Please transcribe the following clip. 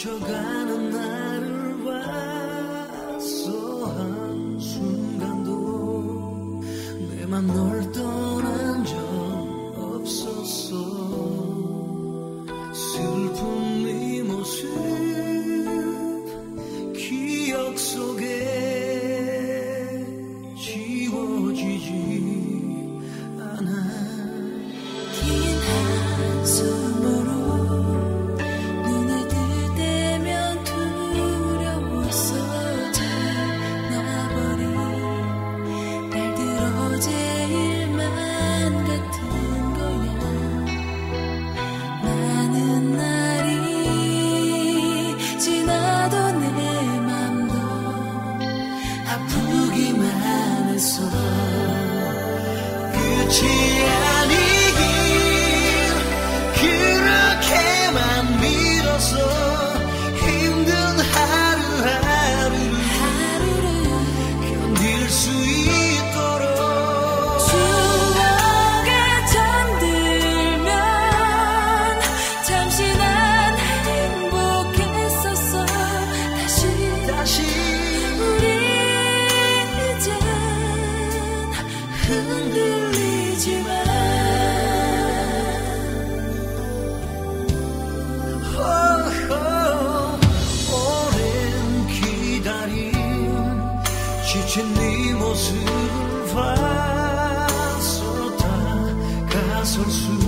멈춰가는 나를 봤어. 한순간도 내 맘 널 떠난 적 없었어. 슬픈 네 모습 기억 속에 지워지지 않아. 긴 한숨으로 눈을 뜰 때면 두려웠어. 지나버린 날들 어제 일만 같은 거야. 많은 날이 지나도 내 맘도 아프기만 했어. 끝이 아니길 그렇게만 믿었어. 힘든 하루하루를 견딜 수 있도록. 추억에 잠들면 잠시 난 행복했었어. 다시 우리 이젠 흔들리지만 오랜 기다림 지친 네 모습을 봐서 다가설 수